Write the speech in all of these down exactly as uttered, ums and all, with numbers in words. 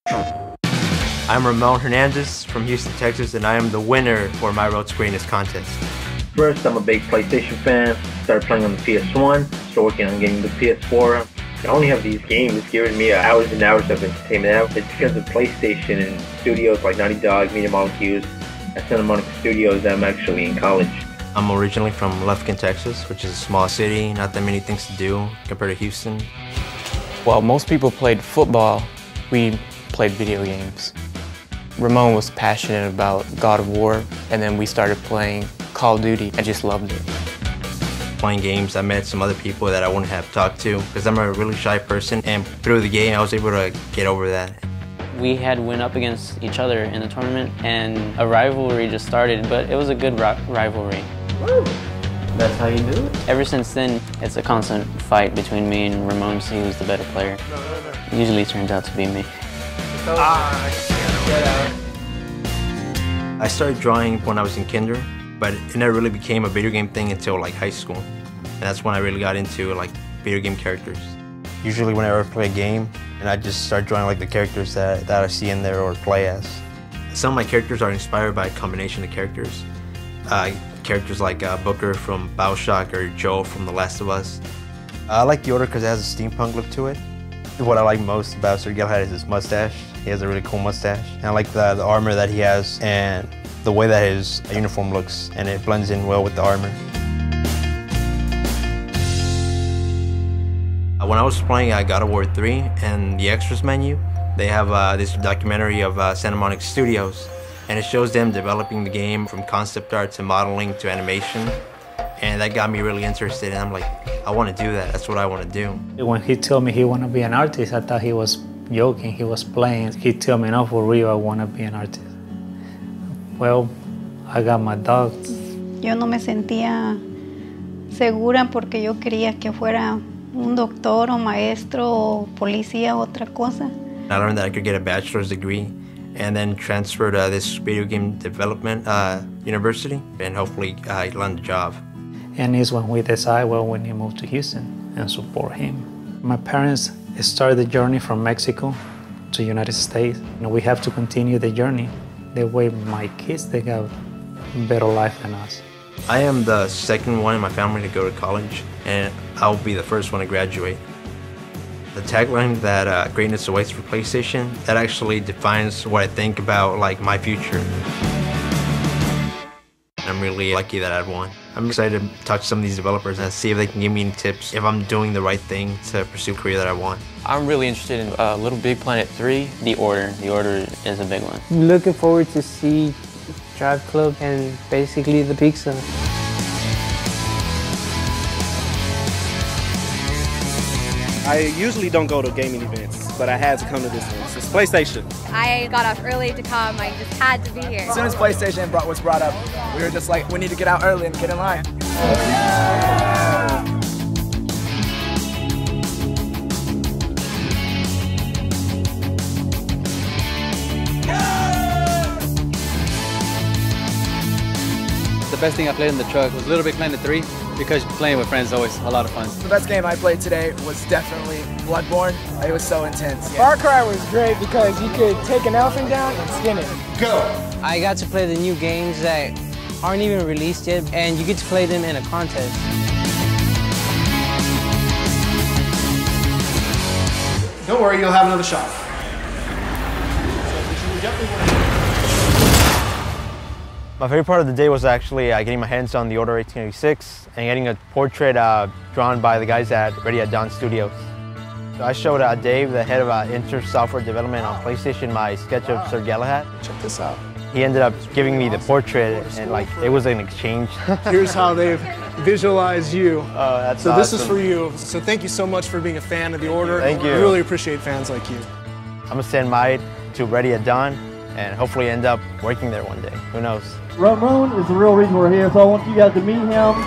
I'm Ramon Hernandez from Houston, Texas, and I am the winner for my Road to Greatness contest. First, I'm a big PlayStation fan. Started playing on the P S one, started working on getting the P S four. I only have these games giving me hours and hours of entertainment. It's because of PlayStation and studios like Naughty Dog, Media Model Hughes, at Santa Monica Studios. I'm actually in college. I'm originally from Lufkin, Texas, which is a small city, not that many things to do compared to Houston. While most people played football, we played video games. Ramon was passionate about God of War, and then we started playing Call of Duty. I just loved it. Playing games, I met some other people that I wouldn't have talked to because I'm a really shy person, and through the game I was able to get over that. We had went up against each other in the tournament, and a rivalry just started, but it was a good ri rivalry. Woo! That's how you do it? Ever since then, it's a constant fight between me and Ramon to see who's the better player. No, no, no. It usually turns out to be me. Ah, get out. I started drawing when I was in kinder, but it never really became a video game thing until like high school. And that's when I really got into like video game characters. Usually whenever I play a game, and I just start drawing like the characters that, that I see in there or play as. Some of my characters are inspired by a combination of characters. Uh, characters like uh, Booker from BioShock or Joel from The Last of Us. I like the order because it has a steampunk look to it. What I like most about Sir Galahad is his mustache. He has a really cool mustache. And I like the, the armor that he has and the way that his uniform looks, and it blends in well with the armor. When I was playing uh, God of War three and the extras menu, they have uh, this documentary of uh, Santa Monica Studios, and it shows them developing the game from concept art to modeling to animation, and that got me really interested, and I'm like, I want to do that. That's what I want to do. When he told me he wanted to be an artist, I thought he was joking, he was playing. He told me, no, for real, I want to be an artist. Well, I got my dogs. Yo no me sentía segura porque yo quería que fuera un doctor o maestro o policía o otra cosa. I learned that I could get a bachelor's degree and then transfer to this video game development uh, university and hopefully uh, land a job. And it's when we decide, well, we need to move to Houston and support him. My parents started the journey from Mexico to the United States. You know, we have to continue the journey. The way my kids, they got a better life than us. I am the second one in my family to go to college, and I'll be the first one to graduate. The tagline that uh, greatness awaits for PlayStation, that actually defines what I think about like my future. I'm really lucky that I've won. I'm excited to talk to some of these developers and see if they can give me any tips if I'm doing the right thing to pursue the career that I want. I'm really interested in uh, Little Big Planet three. The order, the order is a big one. I'm looking forward to see Drive Club and basically the pizza. I usually don't go to gaming events, but I had to come to this one. It's PlayStation. I got up early to come. I just had to be here. As soon as PlayStation brought, was brought up, we were just like, we need to get out early and get in line. The best thing I played in the truck was Little Big Planet three because playing with friends is always a lot of fun. The best game I played today was definitely Bloodborne. It was so intense. Yeah. Far Cry was great because you could take an elephant down and skin it. Go! I got to play the new games that aren't even released yet, and you get to play them in a contest. Don't worry, you'll have another shot. My favorite part of the day was actually uh, getting my hands on the Order eighteen eighty-six and getting a portrait uh, drawn by the guys at Ready at Dawn Studios. So I showed uh, Dave, the head of uh, Inter Software Development on PlayStation, my sketch of Sir Galahad. Check this out. He ended up giving me the portrait, and like it was an exchange. Here's how they've visualized you. Oh, that's so awesome. This is for you. So thank you so much for being a fan of the Order. Thank you. I really appreciate fans like you. I'm gonna send mine to Ready at Dawn and hopefully end up working there one day. Who knows? Ramon is the real reason we're here, so I want you guys to meet him.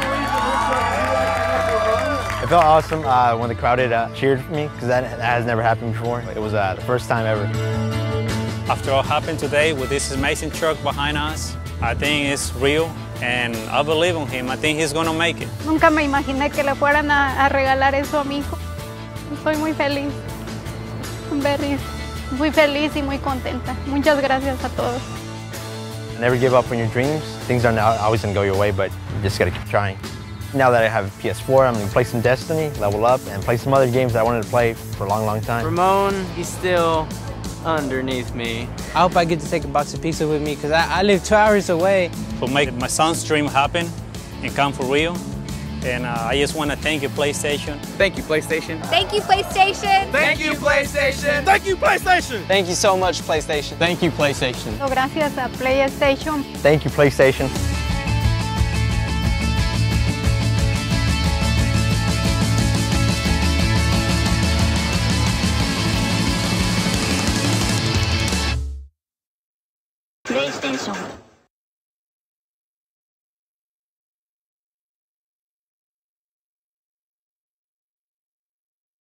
It felt awesome uh, when the crowd had, uh, cheered for me, because that, that has never happened before. It was uh, the first time ever. After what happened today with this amazing truck behind us, I think it's real, and I believe in him. I think he's gonna make it. Nunca me imaginé que le fueran a, a regalar eso a mi hijo. Estoy muy feliz. I'm very muy feliz y muy contenta. Muchas gracias a todos. Never give up on your dreams. Things aren't always going to go your way, but you just got to keep trying. Now that I have a P S four, I'm going to play some Destiny, level up, and play some other games that I wanted to play for a long, long time. Ramon, he's still underneath me. I hope I get to take a box of pizza with me because I, I live two hours away. To make my son's dream happen and come for real. And uh, I just want to thank you, PlayStation. Thank you, PlayStation. Thank you, PlayStation. Thank you, PlayStation. Thank you, PlayStation. Thank you so much, PlayStation. Thank you, PlayStation. Gracias a PlayStation. Thank you, PlayStation.